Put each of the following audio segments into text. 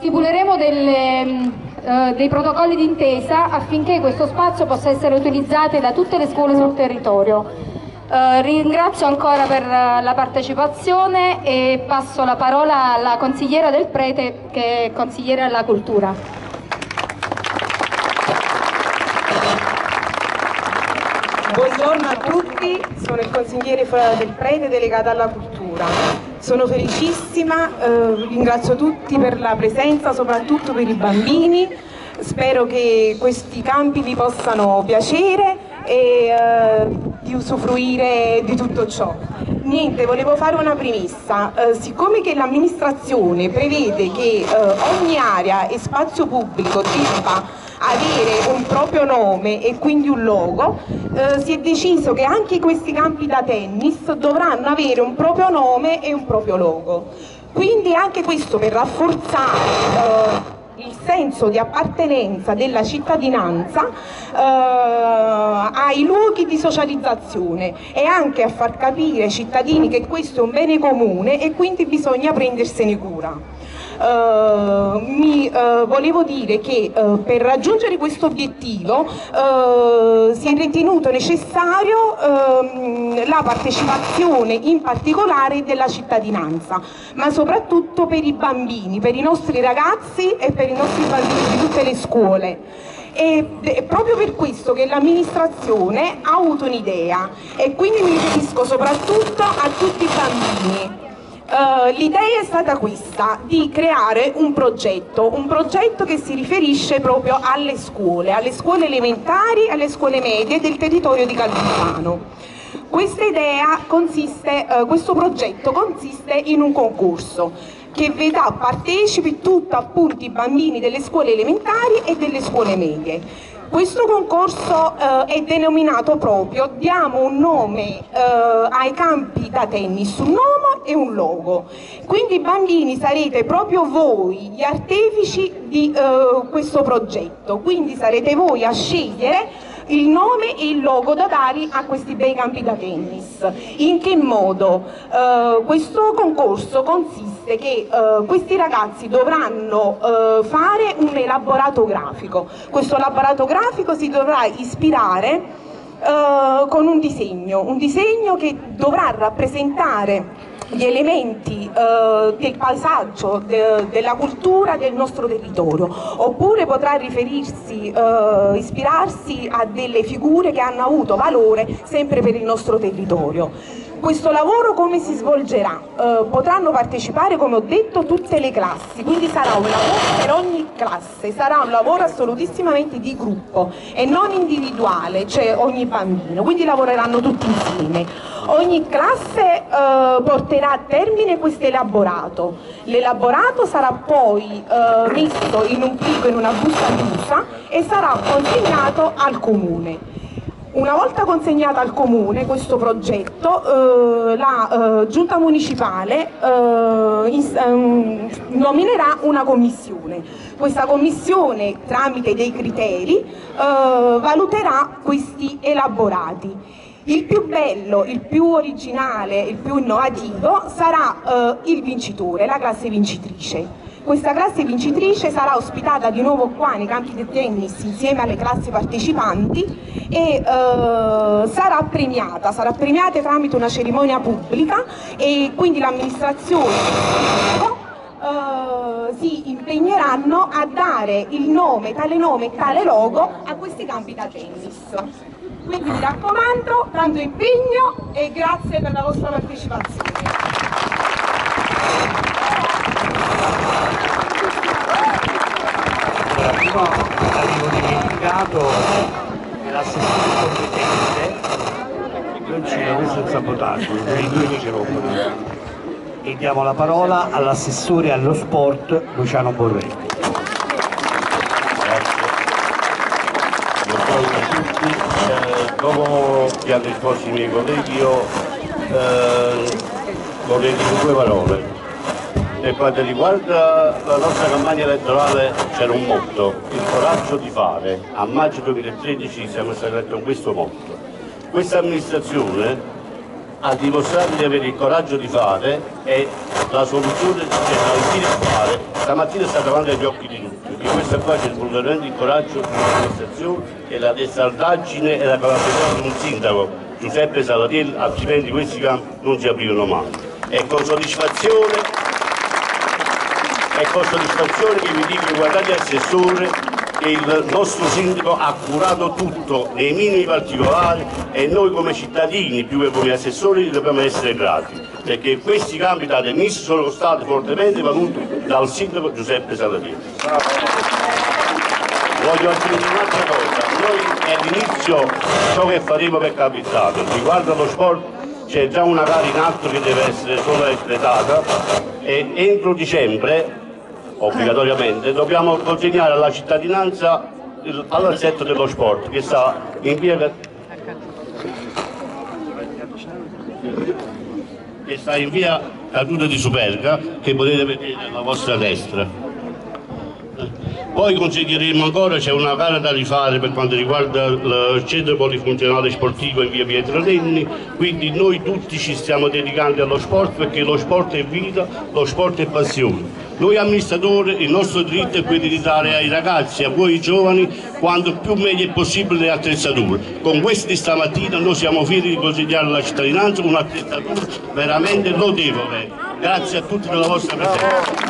stipuleremo dei protocolli d'intesa affinché questo spazio possa essere utilizzato da tutte le scuole sul territorio. Ringrazio ancora per la partecipazione e passo la parola alla consigliera del Prete, che è consigliere alla cultura. Buongiorno a tutti, sono il consigliere del Prete delegato alla cultura. Sono felicissima, ringrazio tutti per la presenza, soprattutto per i bambini. Spero che questi campi vi possano piacere e di usufruire di tutto ciò. Niente, volevo fare una premessa. Siccome che l'amministrazione prevede che ogni area e spazio pubblico debba avere un proprio nome e quindi un logo, si è deciso che anche questi campi da tennis dovranno avere un proprio nome e un proprio logo. Quindi anche questo per rafforzare il senso di appartenenza della cittadinanza ai luoghi di socializzazione e anche a far capire ai cittadini che questo è un bene comune e quindi bisogna prendersene cura. Volevo dire che per raggiungere questo obiettivo si è ritenuto necessario la partecipazione in particolare della cittadinanza, ma soprattutto per i bambini, per i nostri ragazzi e per i nostri bambini di tutte le scuole. Ed è proprio per questo che l'amministrazione ha avuto un'idea e quindi mi riferisco soprattutto a tutti i bambini. L'idea è stata questa, di creare un progetto che si riferisce proprio alle scuole elementari, alle scuole medie del territorio di Calvisano. Questo progetto consiste in un concorso che vedrà partecipi tutti appunto i bambini delle scuole elementari e delle scuole medie. Questo concorso è denominato proprio, diamo un nome ai campi da tennis, un nome e un logo. Quindi i bambini sarete proprio voi gli artefici di questo progetto, quindi sarete voi a scegliere il nome e il logo da dare a questi bei campi da tennis. In che modo? Questo concorso consiste che questi ragazzi dovranno fare un elaborato grafico. Questo elaborato grafico si dovrà ispirare con un disegno che dovrà rappresentare gli elementi del paesaggio, della cultura del nostro territorio, oppure potrà ispirarsi a delle figure che hanno avuto valore sempre per il nostro territorio. Questo lavoro come si svolgerà? Potranno partecipare, come ho detto, tutte le classi, quindi sarà un lavoro per ogni classe, sarà un lavoro assolutissimamente di gruppo e non individuale, cioè ogni bambino, quindi lavoreranno tutti insieme. Ogni classe porterà a termine questo elaborato. L'elaborato sarà poi messo in un plico, in una busta chiusa e sarà consegnato al comune. Una volta consegnato al comune questo progetto, la giunta municipale nominerà una commissione. Questa commissione, tramite dei criteri, valuterà questi elaborati. Il più bello, il più originale, il più innovativo sarà il vincitore, la classe vincitrice. Questa classe vincitrice sarà ospitata di nuovo qua nei campi di tennis insieme alle classi partecipanti e sarà premiata tramite una cerimonia pubblica e quindi l'amministrazione si impegneranno a dare il nome, tale nome e tale logo a questi campi da tennis. Quindi mi raccomando, tanto impegno e grazie per la vostra partecipazione. Prima avevo dimenticato che l'assessore competente non c'era, questo è il sabotaggio, i due che ci rompono. E diamo la parola all'assessore allo sport Luciano Borretti. Buongiorno a tutti, dopo che hanno risposto i miei colleghi io vorrei dire due parole. Per quanto riguarda la nostra campagna elettorale c'era un motto, il coraggio di fare. A maggio 2013 siamo stati eletti con questo motto. Questa amministrazione ha dimostrato di avere il coraggio di fare, e la soluzione di fare stamattina è stata davanti agli occhi di tutti, perché questa qua c'è veramente il coraggio dell'amministrazione e la testardaggine e la capacità di un sindaco, Giuseppe Salatiel, altrimenti questi campi non si aprivano mai. E con soddisfazione che vi dico, guardate assessore, che il nostro sindaco ha curato tutto nei minimi particolari, e noi come cittadini, più che come assessori, dobbiamo essere grati, perché questi campi da Tenis sono stati fortemente valuti dal sindaco Giuseppe Salatiel. Voglio aggiungere un'altra cosa, noi all'inizio ciò che faremo per Capitale, riguardo allo sport c'è già una gara in atto che deve essere solo espletata, e entro dicembre obbligatoriamente dobbiamo consegnare alla cittadinanza all'assetto dello sport che sta in via Caduta di Superga, che potete vedere alla vostra destra. Poi consiglieremo ancora, c'è una gara da rifare per quanto riguarda il centro polifunzionale sportivo in via Pietro Nenni, quindi noi tutti ci stiamo dedicando allo sport, perché lo sport è vita, lo sport è passione. Noi amministratori, il nostro diritto è quello di dare ai ragazzi, a voi giovani, quanto più meglio è possibile le attrezzature. Con questi stamattina noi siamo fieri di consegnare alla cittadinanza un'attrezzatura veramente lodevole. Grazie a tutti per la vostra presenza.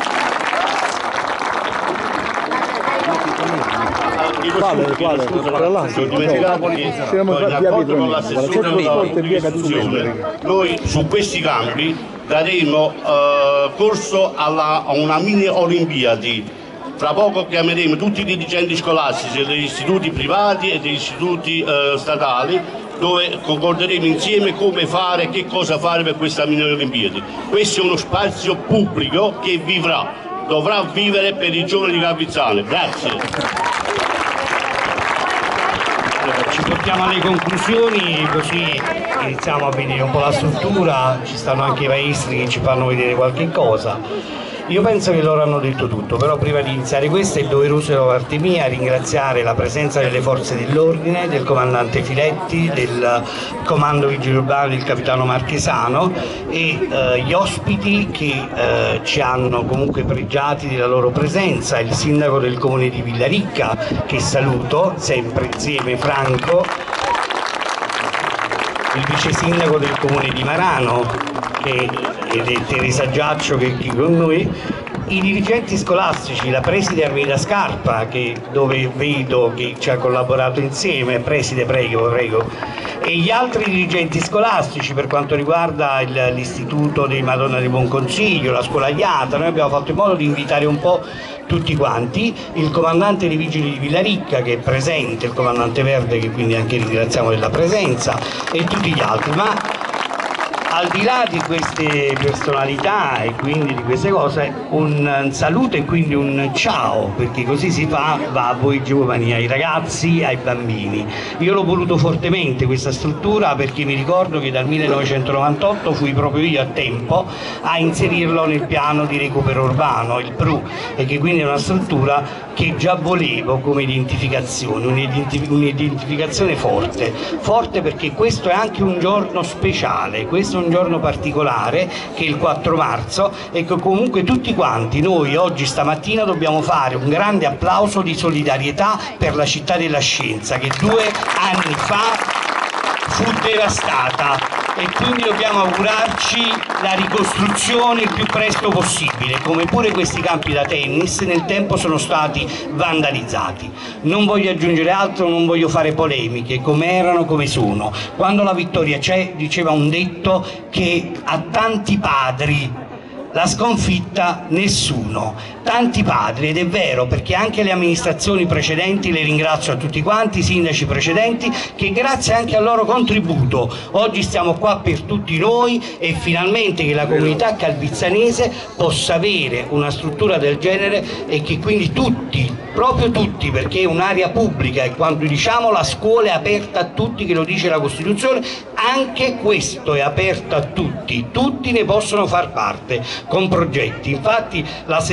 Noi su questi campi daremo corso a una mini Olimpiadi. Fra poco chiameremo tutti i dirigenti scolastici degli istituti privati e degli istituti statali, dove concorderemo insieme come fare, che cosa fare per questa mini Olimpiadi. Questo è uno spazio pubblico che dovrà vivere per i giovani di Capizzano. Grazie. Ci portiamo alle conclusioni, così iniziamo a vedere un po' la struttura, ci stanno anche i maestri che ci fanno vedere qualche cosa. Io penso che loro hanno detto tutto, però prima di iniziare questo è doveroso da parte mia ringraziare la presenza delle forze dell'ordine, del comandante Filetti, del comando vigili urbano del capitano Marchesano e gli ospiti che ci hanno comunque pregiati della loro presenza, il sindaco del comune di Villaricca, che saluto, sempre insieme Franco, il vice sindaco del comune di Marano, ed è Teresa Giaccio che è qui con noi, i dirigenti scolastici, la preside Armida Scarpa, dove vedo che ci ha collaborato insieme, preside prego, e gli altri dirigenti scolastici per quanto riguarda l'istituto di Madonna di Buon Consiglio, la scuola Iata. Noi abbiamo fatto in modo di invitare un po' tutti quanti, il comandante dei vigili di Villaricca che è presente, il comandante Verde che quindi anche ringraziamo della presenza, e tutti gli altri, ma al di là di queste personalità e quindi di queste cose, un saluto e quindi un ciao, perché così si fa, va a voi giovani, ai ragazzi, ai bambini. Io l'ho voluto fortemente questa struttura perché mi ricordo che dal 1998 fui proprio io a tempo a inserirlo nel piano di recupero urbano, il PRU, e che quindi è una struttura che già volevo come identificazione, un'identificazione forte perché questo è anche un giorno speciale, questo è un giorno particolare che è il 4 marzo e che comunque tutti quanti noi oggi stamattina dobbiamo fare un grande applauso di solidarietà per la città della scienza che 2 anni fa fu devastata e quindi dobbiamo augurarci la ricostruzione il più presto possibile, come pure questi campi da tennis nel tempo sono stati vandalizzati. Non voglio aggiungere altro, non voglio fare polemiche, come erano, come sono. Quando la vittoria c'è, diceva un detto che a tanti padri la sconfitta nessuno, tanti padri, ed è vero perché anche le amministrazioni precedenti, le ringrazio a tutti quanti, i sindaci precedenti, che grazie anche al loro contributo oggi stiamo qua per tutti noi e finalmente che la comunità calvizzanese possa avere una struttura del genere e che quindi tutti, proprio tutti, perché è un'area pubblica e quando diciamo la scuola è aperta a tutti, che lo dice la Costituzione, anche questo è aperto a tutti, tutti ne possono far parte con progetti. Infatti l'assessore La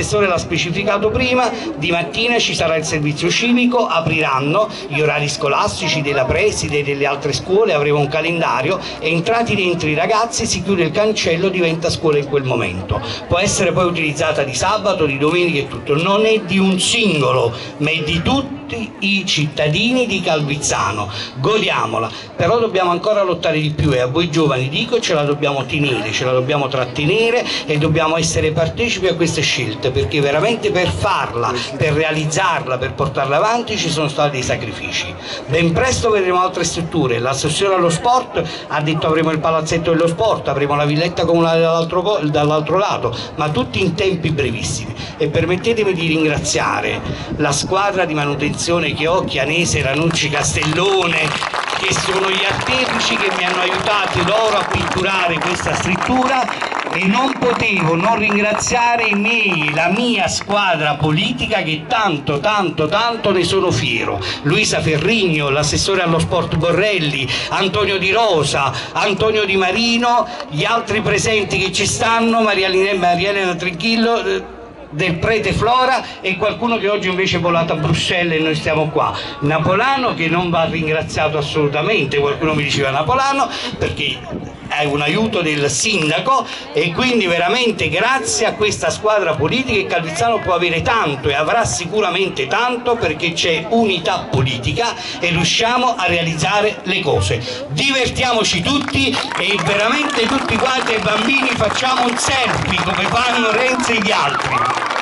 specificato prima, di mattina ci sarà il servizio civico, apriranno gli orari scolastici della preside e delle altre scuole, avremo un calendario e entrati dentro i ragazzi si chiude il cancello, diventa scuola in quel momento. Può essere poi utilizzata di sabato, di domenica e tutto, non è di un singolo, ma è di tutti i cittadini di Calvizzano. Godiamola, però dobbiamo ancora lottare di più e a voi giovani dico, ce la dobbiamo tenere, ce la dobbiamo trattenere e dobbiamo essere partecipi a queste scelte, perché veramente per farla, per realizzarla, per portarla avanti ci sono stati dei sacrifici. Ben presto vedremo altre strutture, l'assessore allo sport ha detto avremo il palazzetto dello sport, avremo la villetta comunale dall'altro lato, ma tutti in tempi brevissimi. E permettetemi di ringraziare la squadra di manutenzione che ho, Chianese, Ranucci, Castellone, che sono gli artefici che mi hanno aiutato loro a pitturare questa scrittura, e non potevo non ringraziare la mia squadra politica che tanto ne sono fiero. Luisa Ferrigno, l'assessore allo sport Borrelli, Antonio Di Rosa, Antonio Di Marino, gli altri presenti che ci stanno, Maria Elena Trinchillo, del prete Flora e qualcuno che oggi invece è volato a Bruxelles e noi stiamo qua. Napolano, che non va ringraziato assolutamente, qualcuno mi diceva Napolano perché è un aiuto del sindaco, e quindi veramente grazie a questa squadra politica il Calvizzano può avere tanto e avrà sicuramente tanto, perché c'è unità politica e riusciamo a realizzare le cose. Divertiamoci tutti e veramente tutti quanti ai bambini facciamo un selfie come fanno Renzi e gli altri.